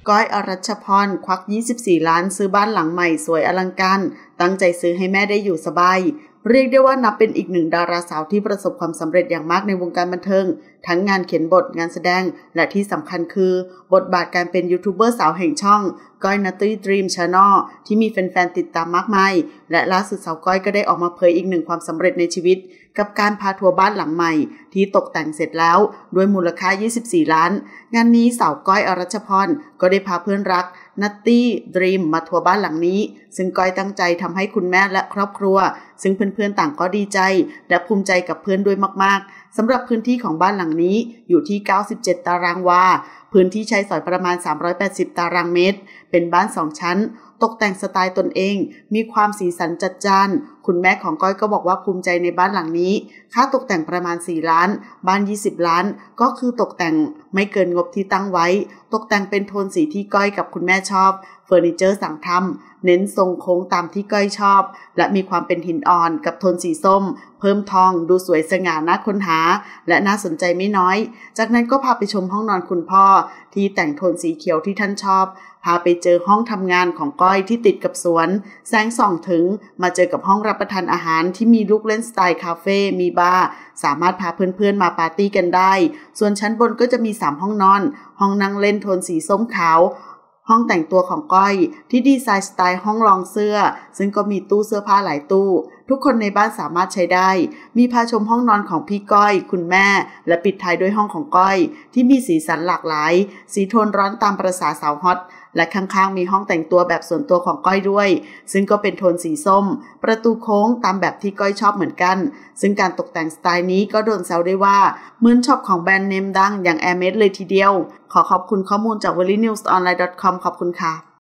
ก้อยอรัชพรควัก24 ล้านซื้อบ้านหลังใหม่สวยอลังการตั้งใจซื้อให้แม่ได้อยู่สบายเรียกได้ว่านับเป็นอีกหนึ่งดาราสาวที่ประสบความสำเร็จอย่างมากในวงการบันเทิงทั้งงานเขียนบทงานแสดงและที่สำคัญคือบทบาทการเป็นยูทูบเบอร์สาวแห่งช่องก้อยนัตตี้ดรีมชาแนลที่มีแฟนๆติดตามมากมายและล่าสุดสาวก้อยก็ได้ออกมาเผยอีกหนึ่งความสำเร็จในชีวิตกับการพาทัวร์บ้านหลังใหม่ที่ตกแต่งเสร็จแล้วด้วยมูลค่า24 ล้านงานนี้สาวก้อยอรัชพรก็ได้พาเพื่อนรักนัตตี้ดรีมมาทัวร์บ้านหลังนี้ซึ่งก้อยตั้งใจทำให้คุณแม่และครอบครัวซึ่งเพื่อนๆต่างก็ดีใจและภูมิใจกับเพื่อนด้วยมากๆสำหรับพื้นที่ของบ้านหลังนี้อยู่ที่97 ตารางวาพื้นที่ใช้สอยประมาณ380 ตารางเมตรเป็นบ้าน2 ชั้นตกแต่งสไตล์ตนเองมีความสีสันจัดจ้านคุณแม่ของก้อยก็บอกว่าภูมิใจในบ้านหลังนี้ค่าตกแต่งประมาณ4 ล้านบ้าน20 ล้านก็คือตกแต่งไม่เกินงบที่ตั้งไว้ตกแต่งเป็นโทนสีที่ก้อยกับคุณแม่ชอบเฟอร์นิเจอร์สั่งทำเน้นทรงโค้งตามที่ก้อยชอบและมีความเป็นหินอ่อนกับโทนสีส้มเพิ่มทองดูสวยสง่าน่าค้นหาและน่าสนใจไม่น้อยจากนั้นก็พาไปชมห้องนอนคุณพ่อที่แต่งโทนสีเขียวที่ท่านชอบพาไปเจอห้องทำงานของก้อยที่ติดกับสวนแสงส่องถึงมาเจอกับห้องรับประทานอาหารที่มีลูกเล่นสไตล์คาเฟ่มีบาร์สามารถพาเพื่อนๆมาปาร์ตี้กันได้ส่วนชั้นบนก็จะมี3 ห้องนอนห้องนั่งเล่นโทนสีส้มขาวห้องแต่งตัวของก้อยที่ดีไซน์สไตล์ห้องรองเสื้อซึ่งก็มีตู้เสื้อผ้าหลายตู้ทุกคนในบ้านสามารถใช้ได้มีพาชมห้องนอนของพี่ก้อยคุณแม่และปิดท้ายด้วยห้องของก้อยที่มีสีสันหลากหลายสีโทนร้อนตามประสาสาวฮอตและข้างๆมีห้องแต่งตัวแบบส่วนตัวของก้อยด้วยซึ่งก็เป็นโทนสีส้มประตูโค้งตามแบบที่ก้อยชอบเหมือนกันซึ่งการตกแต่งสไตล์นี้ก็โดนแซวได้ว่าเหมือนช็อปของแบรนด์เนมดังอย่าง Hermes เลยทีเดียวขอขอบคุณข้อมูลจาก wellynewsonline.com ขอบคุณค่ะ